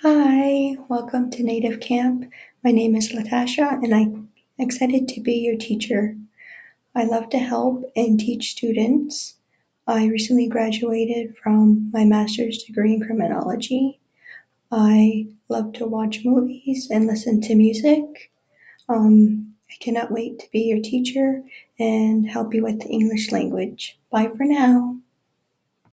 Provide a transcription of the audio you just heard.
Hi, welcome to Native Camp. My name is Latasha and I'm excited to be your teacher. I love to help and teach students. I recently graduated from my master's degree in criminology. I love to watch movies and listen to music. I cannot wait to be your teacher and help you with the English language. Bye for now.